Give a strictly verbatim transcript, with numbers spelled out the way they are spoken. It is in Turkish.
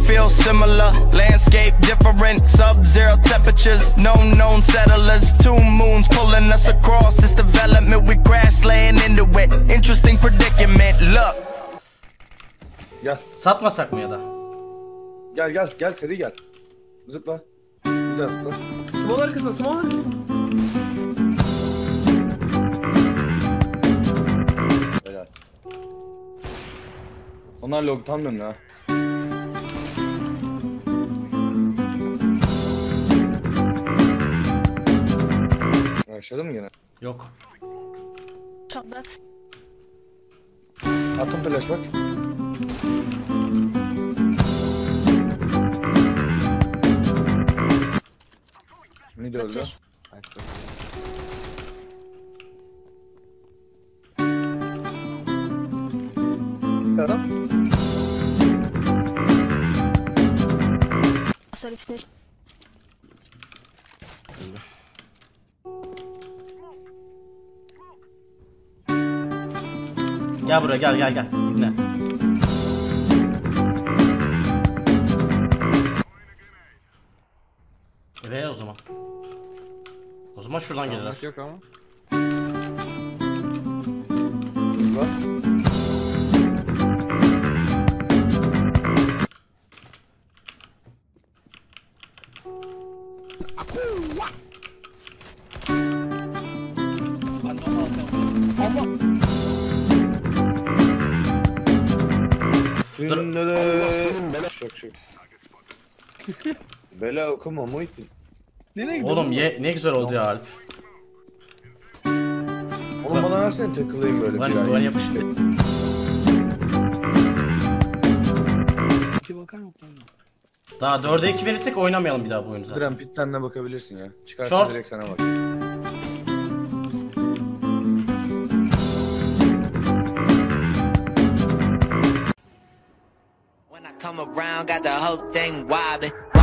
feel similar. Landscape different, sub-zero temperatures, no known settlers. Two moons pulling us across this development. We crash land into it. Interesting predicament. Look. Gel. Satmasak mı ya da? Gel gel gel seri gel. Zıpla. Bir daha zıpla. Small arkasında, small arkasında. Helal. Onlar log tam dönüyor ha. Başladı mı gene? Yok. Shotbox. Attım flash bak. Ne diyor öldü? Adam. Sorry, finish. Gel buraya, gel gel gel. İbne. Eve o zaman. O zaman şuradan gelirler. Yok ama. Zıpla. Allah senin bela şok şok. Bela okuma Muhittin. Nereye gidiyor? Oğlum ye, ne güzel oldu ya Alp. Oğlum bana versene takılayım böyle Lan bir ay. duvarı yapıştı. İki bakar mı? Daha dörde iki verirsek oynamayalım bir daha bu oyunu zaten. Diren pitten de bakabilirsin ya. Çıkarsa Short. direkt sana bak. When I come around, got the whole thing wobbling.